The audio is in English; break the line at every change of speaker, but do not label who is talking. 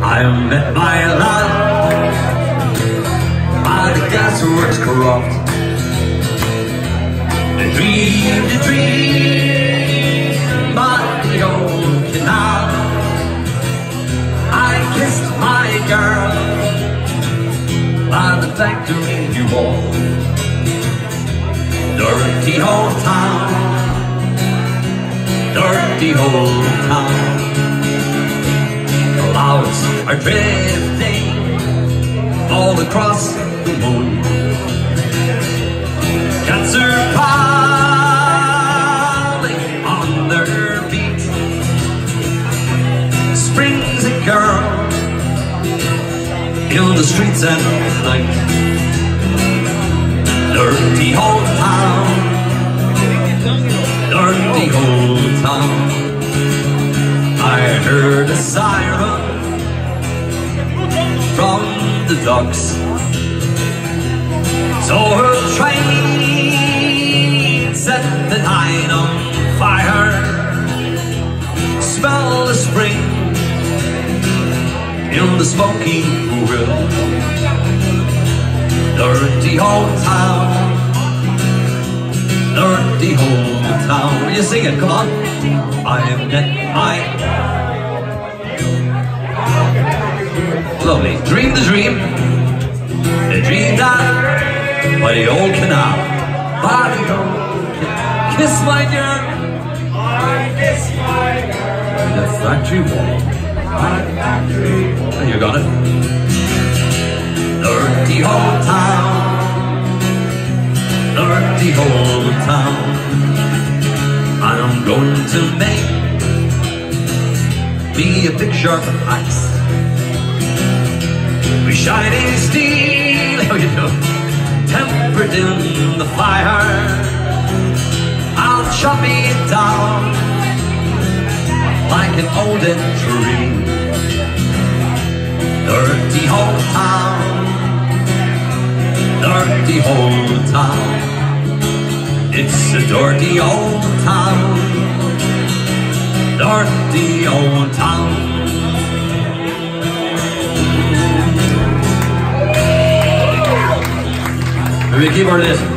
I met my love by the gasworks corrupt. I dreamed a dream by the old canal. I kissed my girl by the factory wall. Dirty old town, dirty old town. Clouds are drifting all across the moon. Cats are piling on their feet. Spring's a girl in the streets at night. Dirty old town, dirty old town. I heard a siren from the docks. Saw her train set the night on fire. Smell the spring in the smoky grill. Dirty old town, dirty old town. Will you sing it? Come on. I've met my... Lovely. Dream the dream. The dream died by the old canal. By the old canal. Kiss my girl. I kiss my girl. The factory wall. By the factory wall. You got it. Dirty old town, dirty old town. I'm going to make me a picture of ice. With shining steel, how you do? Tempered in the fire. I'll chop it down like an olden tree. Dirty old town, dirty old town. It's a dirty old town, dirty old town. We keep our list.